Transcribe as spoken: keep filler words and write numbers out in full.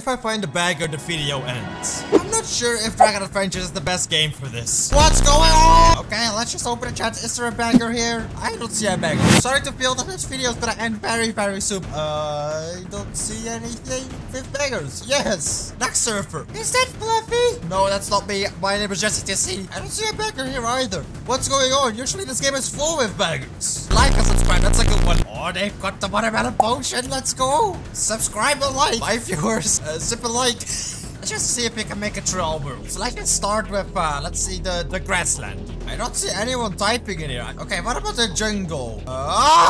if I find the bagger, the video ends. I'm not sure if Dragon Adventures is the best game for this. What's going on? Okay, let's just open the chat. Is there a bagger here? I don't see a bagger. Sorry to feel that this video is gonna end very, very soon. Uh, I don't see anything with baggers. Yes. Next surfer. Is that Fluffy? No, that's not me. My name is Jesse T C. I don't see a bagger here either. What's going on? Usually this game is full with baggers. Like and subscribe. That's a good one. Oh, they've got the watermelon potion. Let's go. Subscribe and like. My viewers, uh, zip a like. Let's just see if we can make it through all worlds. Let's just start with, uh, let's see the, the grassland. I don't see anyone typing in here. Okay, what about the jungle? Uh,